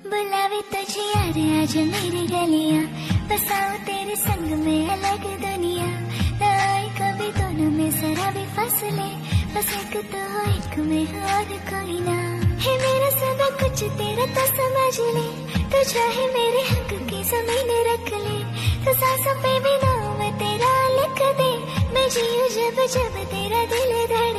बुलावे तुझे यार आज मेरी गलियां, बसाओ तेरे संग में अलग दुनिया। न आए कभी दोनों में जरा भी फासले, बस एक तो हो एक में हो और कोई ना। है मेरा सब कुछ तेरा तो समझ ले, तू चाहे मेरे हक की जमीन रख ले। तो सांसों पे भी नाम तेरा लिख दे, मैं जीऊं जब जब तेरा दिल धड़के।